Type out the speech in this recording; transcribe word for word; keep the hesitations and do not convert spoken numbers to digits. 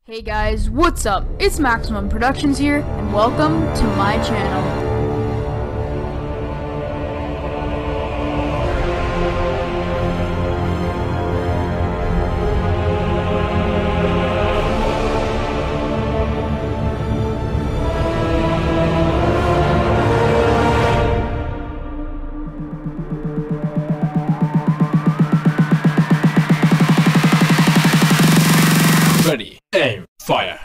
Hey guys, what's up? It's Maximum Productions here, and welcome to my channel. Ready, aim, fire.